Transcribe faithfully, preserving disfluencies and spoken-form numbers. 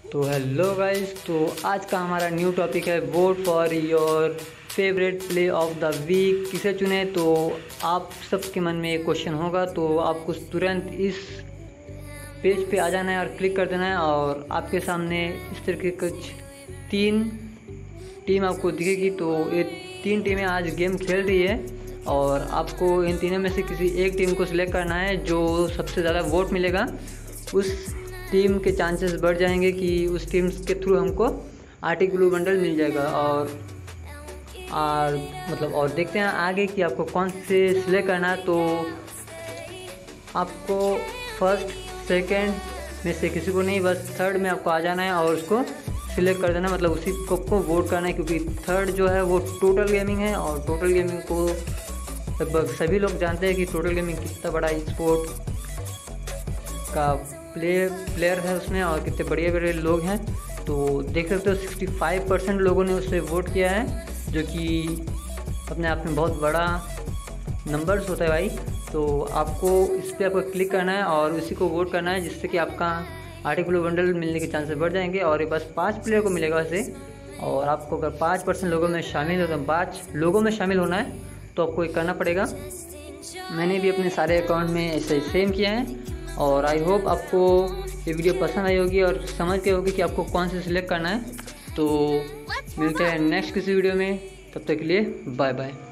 तो hello guys, तो आज का हमारा न्यू टॉपिक है vote for your favourite play of the week, किसे चुने। तो आप सबके मन में एक क्वेश्चन होगा, तो आपको तुरंत इस पेज पे आ जाना है और क्लिक कर देना है और आपके सामने इस तरह की कुछ तीन टीम आपको दिखेगी। तो ये तीन टीमें आज गेम खेल रही है और आपको इन तीनों में से किसी एक टीम को सिलेक्ट करना है। जो सबसे ज़्यादा वोट मिलेगा उस टीम के चांसेस बढ़ जाएंगे कि उस टीम के थ्रू हमको आर्टिक ब्लू बंडल मिल जाएगा। और और मतलब और देखते हैं आगे कि आपको कौन से सिलेक्ट करना है। तो आपको फर्स्ट सेकंड में से किसी को नहीं, बस थर्ड में आपको आ जाना है और उसको सिलेक्ट कर देना, मतलब उसी को, को वोट करना है। क्योंकि थर्ड जो है वो टोटल गेमिंग है और टोटल गेमिंग को लगभग सभी लोग जानते हैं कि टोटल गेमिंग कितना बड़ा स्पोर्ट का प्ले प्लेयर है उसमें और कितने बढ़िया बढ़िया लोग हैं। तो देख सकते हो सिक्सटी फाइव परसेंट लोगों ने उससे वोट किया है, जो कि अपने आप में बहुत बड़ा नंबर्स होता है भाई। तो आपको इस पर आपको क्लिक करना है और उसी को वोट करना है, जिससे कि आपका आर्टिक ब्लू बंडल मिलने के चांसेस बढ़ जाएंगे। और ये बस पाँच प्लेयर को मिलेगा वैसे, और आपको अगर पाँच परसेंट लोगों में शामिल हो तो पाँच लोगों में शामिल होना है तो आपको ये करना पड़ेगा। मैंने भी अपने सारे अकाउंट में ऐसे सेम किया है और आई होप आपको ये वीडियो पसंद आई होगी और समझ गए होगी कि आपको कौन से सिलेक्ट करना है। तो मिलते हैं नेक्स्ट किसी वीडियो में, तब तक के लिए बाय बाय।